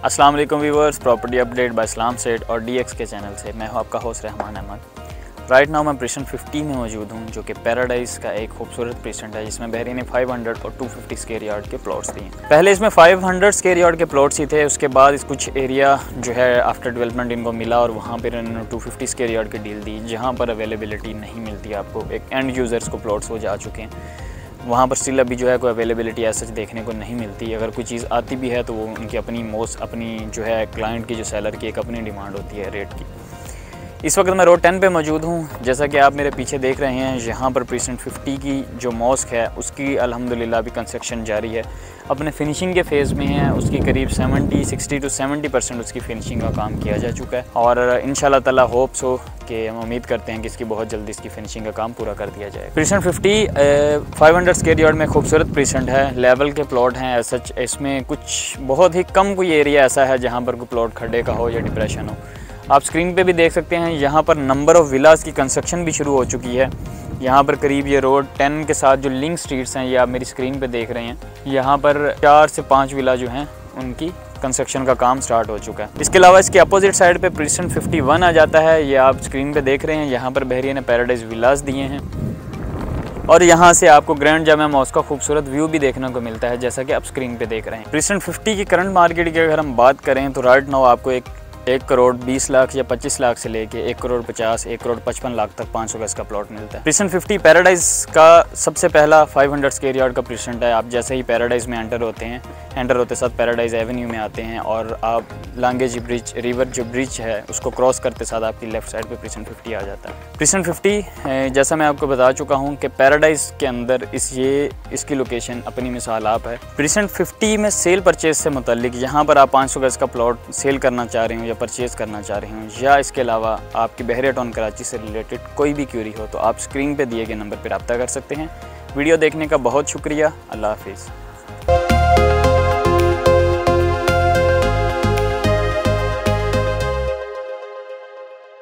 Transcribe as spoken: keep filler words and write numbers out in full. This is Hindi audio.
अस्सलाम वालेकुम viewers, property update by Islam Seth और डी एक्स के चैनल से मैं हूं आपका host Rahman Ahmed. Right now मैं प्रिशन फिफ्टी में मौजूद हूं, जो कि पैराडाइज का एक खूबसूरत प्रिसेंट है, जिसमें बहरीन ने पाँच सौ और दो सौ पचास स्क्वायर यार्ड के प्लॉट्स दिए। पहले इसमें पाँच सौ स्क्वायर यार्ड के प्लॉट्स ही थे, उसके बाद इस कुछ एरिया जो है आफ्टर डेवलपमेंट इनको मिला और वहाँ पर इन्होंने दो सौ पचास स्क्वायर यार्ड की डील दी, जहाँ पर अवेलेबिलिटी नहीं मिलती आपको। एक एंड यूज़र्स को प्लॉट्स वो जा चुके हैं, वहाँ पर स्टिल अभी जो है कोई अवेलेबिलिटी ऐसा देखने को नहीं मिलती। अगर कोई चीज़ आती भी है तो वो उनकी अपनी मोस्ट अपनी जो है क्लाइंट की, जो सेलर की एक अपनी डिमांड होती है रेट की। इस वक्त मैं रोड टेन पे मौजूद हूँ। जैसा कि आप मेरे पीछे देख रहे हैं, यहाँ पर प्रिसेंट फिफ्टी की जो मॉस्क है उसकी अल्हम्दुलिल्लाह अभी कंस्ट्रक्शन जारी है, अपने फिनिशिंग के फेज़ में है। उसकी करीब seventy sixty to seventy percent उसकी फिनिशिंग का काम किया जा चुका है और इंशाल्लाह ताला होप्स हो कि हम उम्मीद करते हैं कि इसकी बहुत जल्दी इसकी फिनिशिंग का काम पूरा कर दिया जाए। Precinct fifty five hundred square yard में खूबसूरत प्रिसेंट है, लेवल के प्लॉट हैं सच। इसमें कुछ बहुत ही कम कोई एरिया ऐसा है जहाँ पर कोई प्लॉट खड्डे का हो या डिप्रेशन हो। आप स्क्रीन पे भी देख सकते हैं, यहाँ पर नंबर ऑफ़ विलास की कंस्ट्रक्शन भी शुरू हो चुकी है। यहाँ पर करीब ये रोड टेन के साथ जो लिंक स्ट्रीट्स हैं, ये आप मेरी स्क्रीन पे देख रहे हैं, यहाँ पर चार से पाँच विला जो हैं उनकी कंस्ट्रक्शन का काम स्टार्ट हो चुका है। इसके अलावा इसके अपोजिट साइड पे प्रिसेंट फिफ्टी वन आ जाता है, ये आप स्क्रीन पे देख रहे हैं। यहाँ पर बहरीन ने पैराडाइज विलास दिए हैं और यहाँ से आपको ग्रैंड जामा मॉस्क का खूबसूरत व्यू भी देखने को मिलता है, जैसा कि आप स्क्रीन पे देख रहे हैं। प्रिसेंट फिफ्टी की करंट मार्केट की अगर हम बात करें तो राइट नाउ आपको एक एक करोड़ बीस लाख या पच्चीस लाख से लेके एक करोड़ पचास एक करोड़ पचपन लाख तक पाँच सौ गज का प्लॉट मिलता है। प्रिसेंट फिफ्टी पैराडाइज का सबसे पहला पाँच सौ स्क्वायर यार्ड का प्रिसेंट है। आप जैसे ही पैराडाइज में एंटर होते हैं, एंटर होते साथ पैराडाइज एवेन्यू में आते हैं और आप लांगेज ब्रिज रिवर जो ब्रिज है उसको क्रॉस करते साथ आपकी लेफ्ट साइड पे प्रिसेंट फिफ्टी आ जाता है। प्रिसेंट फिफ्टी जैसा मैं आपको बता चुका हूँ कि पैराडाइज के अंदर इस ये इसकी लोकेशन अपनी मिसाल आप है। प्रिसेंट फिफ्टी में सेल परचेज से मुतल्लिक यहाँ पर आप पाँच सौ गज का प्लॉट सेल करना चाह रहे हो या परचेज़ करना चाह रहे हूँ, या इसके अलावा आपकी बहरिया टाउन कराची से रिलेटेड कोई भी क्यूरी हो तो आप स्क्रीन पे दिए गए नंबर पर रब्ता कर सकते हैं। वीडियो देखने का बहुत शुक्रिया। अल्लाह हाफिज़।